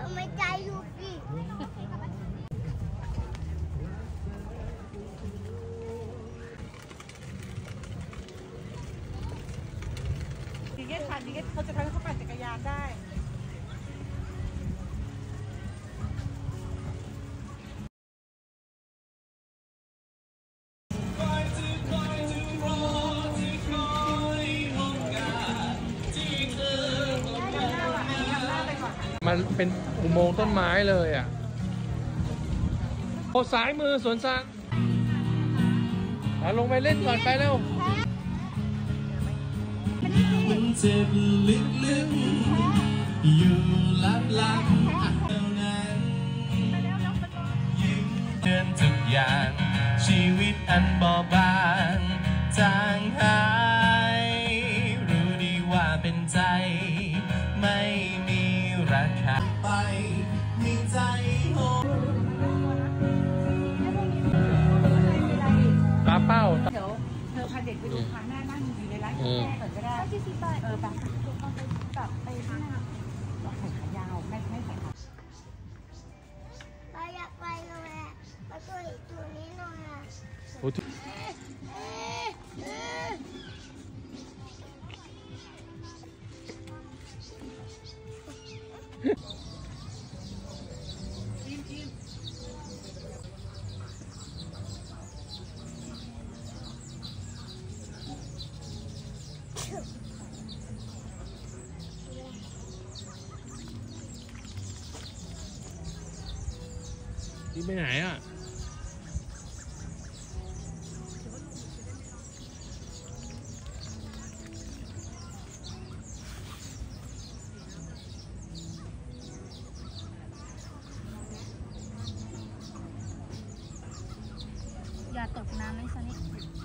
ทำไมใจอยู่สิดีเกตค่ะดีเกตเขาจะทำให้เขาปั่นจักรยานได้มันเป็นอุโมงค์ต้นไม้เลยอ่ะโอ้ซ้ายมือสวนสัตว์ลงไปเล่นก่อนไปเร็วมันเจ็บลึกๆอยู่ลับๆเท่านั้นยิ้มเดินทุกอย่างชีวิตอันบอบบางจางหายรู้ดีว่าเป็นใจไม่มีราคาไปมีใจโหปลาเป้าเดี๋ยวเธอพาเด็กไปดูพาแม่นั่งอยู่ในร้านกาแฟก่อนก็ได้ที่10 บาทบางเอาไปแบบไปข้างหน้าเราใส่ขายาวไม่ใส่ขาเราอยากไปเลยอ่ะไปตัวอีกตัวนี้หน่อยอ่ะนี่ไปไหนอ่ะอย่าตกน้ำนะซันนี่